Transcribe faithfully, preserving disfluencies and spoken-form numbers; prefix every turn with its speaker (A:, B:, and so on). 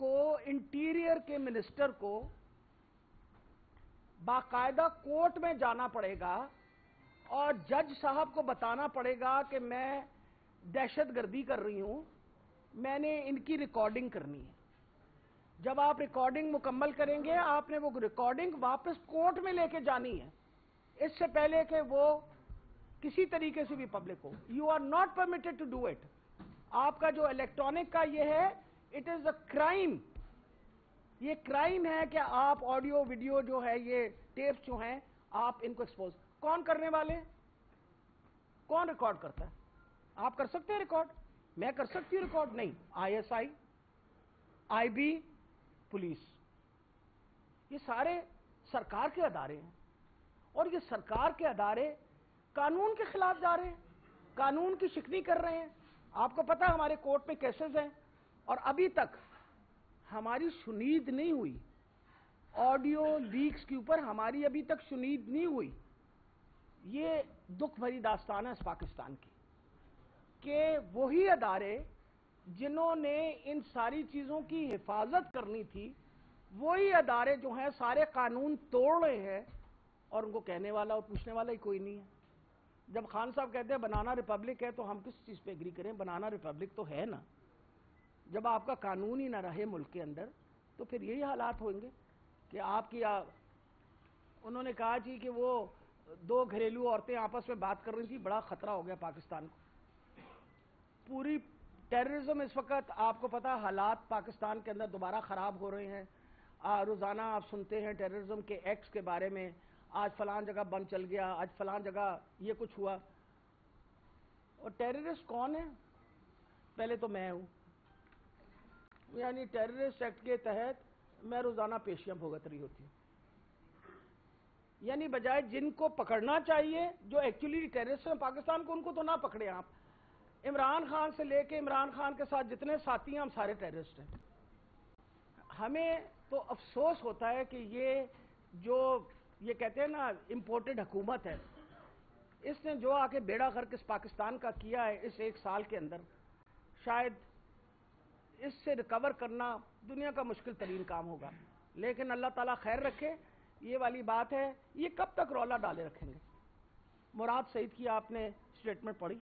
A: کو انٹیریئر کے منسٹر کو باقاعدہ کورٹ میں جانا پڑے گا اور جج صاحب کو بتانا پڑے گا کہ میں دہشت گردی کر رہی ہوں، میں نے ان کی ریکارڈنگ کرنی ہے۔ جب آپ ریکارڈنگ مکمل کریں گے، آپ نے وہ ریکارڈنگ واپس کورٹ میں لے کے جانی ہے، اس سے پہلے کہ وہ کسی طریقے سے بھی پبلک ہو۔ You are not permitted to do it. آپ کا جو الیکٹرانک کا یہ ہے، اٹ از اے کرائم۔ یہ کرائم ہے کہ آپ آڈیو ویڈیو جو ہے، یہ ٹیپس جو ہیں، آپ ان کو ایکسپوز۔ کون کرنے والے؟ کون ریکارڈ کرتا ہے؟ آپ کر سکتے ہیں ریکارڈ؟ میں کر سکتی ہوں ریکارڈ؟ نہیں۔ I S I, I B, police, یہ سارے سرکار کے ادارے ہیں، اور یہ سرکار کے ادارے قانون کے خلاف جا رہے ہیں، قانون کی شکنی کر رہے ہیں۔ آپ کو پتہ ہے ہمارے کورٹ میں کیسز ہیں، اور ابھی تک ہماری شنید نہیں ہوئی۔ آڈیو لیکس کے اوپر ہماری ابھی تک شنید نہیں ہوئی۔ یہ دکھ بھری داستان ہے اس پاکستان کی، کہ وہی ادارے جنہوں نے ان ساری چیزوں کی حفاظت کرنی تھی، وہی ادارے جو ہیں سارے قانون توڑ رہے ہیں، اور ان کو کہنے والا اور پوچھنے والا ہی کوئی نہیں ہے۔ جب خان صاحب کہتے ہیں بنانا ریپبلک ہے، تو ہم کس چیز پہ ایگری کریں؟ بنانا ریپبلک تو ہے نا۔ جب آپ کا قانون ہی نہ رہے ملک کے اندر، تو پھر یہی حالات ہوئیں گے کہ آپ کی آ... انہوں نے کہا جی کہ وہ دو گھریلو عورتیں آپس میں بات کر رہی تھی، بڑا خطرہ ہو گیا پاکستان کو۔ پوری ٹیررزم اس وقت، آپ کو پتا حالات پاکستان کے اندر دوبارہ خراب ہو رہے ہیں۔ آ, روزانہ آپ سنتے ہیں ٹیررزم کے ایکٹس کے بارے میں، آج فلان جگہ بم چل گیا، آج فلان جگہ یہ کچھ ہوا۔ اور ٹیررسٹ کون ہے؟ پہلے تو میں ہوں، یعنی ٹیررسٹ ایکٹ کے تحت میں روزانہ پیشیاں بھگت رہی ہوتی ہوں۔ یعنی بجائے جن کو پکڑنا چاہیے، جو ایکچولی ٹیررسٹ ہیں پاکستان کو، ان کو تو نہ پکڑے آپ۔ عمران خان سے لے کے عمران خان کے ساتھ جتنے ساتھی ہیں، ہم سارے ٹیررسٹ ہیں۔ ہمیں تو افسوس ہوتا ہے کہ یہ جو یہ کہتے ہیں نا امپورٹڈ حکومت ہے، اس نے جو آ کے بیڑا غرق اس پاکستان کا کیا ہے اس ایک سال کے اندر، شاید اس سے ریکور کرنا دنیا کا مشکل ترین کام ہوگا۔ لیکن اللہ تعالیٰ خیر رکھے۔ یہ والی بات ہے، یہ کب تک رولا ڈالے رکھیں گے؟ مراد سعید کی آپ نے اسٹیٹمنٹ پڑھی؟